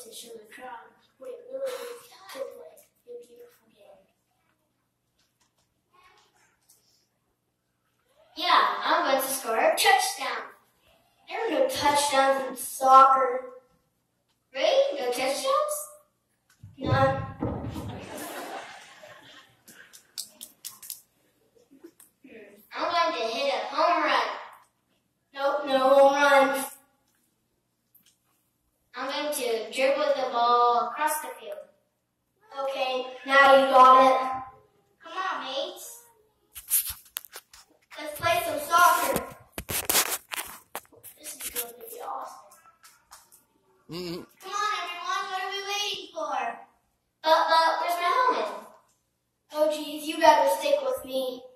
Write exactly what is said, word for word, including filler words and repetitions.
to show the crowd what it really is to play a beautiful game. Yeah, I'm going to score a touchdown. There are no touchdowns in soccer. Really? No touchdowns? None. Hmm. I'm going to hit a home run. Nope, no home runs. I'm going to dribble the ball across the field. Okay, now you got it. Come on, mates. Let's play some soccer. This is going to be awesome. Mm-hmm. Come on, everyone. What are we waiting for? But, but, where's my helmet? Oh, geez, you better stick with me.